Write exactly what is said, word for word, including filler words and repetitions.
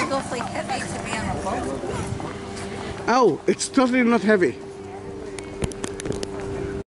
awfully heavy to be on a boat. Oh, it's totally not heavy.